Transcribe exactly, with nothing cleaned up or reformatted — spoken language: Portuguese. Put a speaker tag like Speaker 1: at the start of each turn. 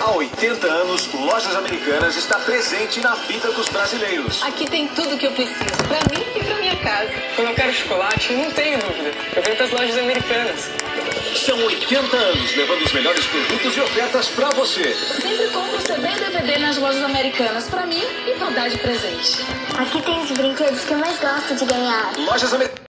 Speaker 1: Há oitenta anos, Lojas Americanas está presente na vida dos brasileiros.
Speaker 2: Aqui tem tudo que eu preciso, pra mim e pra minha casa.
Speaker 3: Quando eu quero chocolate, não tenho dúvida. Eu venho para as Lojas Americanas.
Speaker 1: São oitenta anos levando os melhores produtos e ofertas pra você.
Speaker 2: Sempre compro C D e D V D nas Lojas Americanas, pra mim e pra dar de presente.
Speaker 4: Aqui tem os brinquedos que eu mais gosto de ganhar.
Speaker 1: Lojas Americanas.